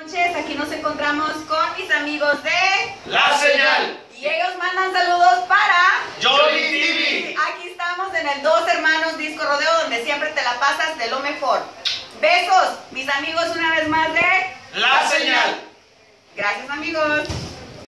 Noches, aquí nos encontramos con mis amigos de La Señal y ellos mandan saludos para Jolly TV. Aquí estamos en el Dos Hermanos Disco Rodeo, donde siempre te la pasas de lo mejor. Besos, mis amigos, una vez más de La Señal. Gracias, amigos.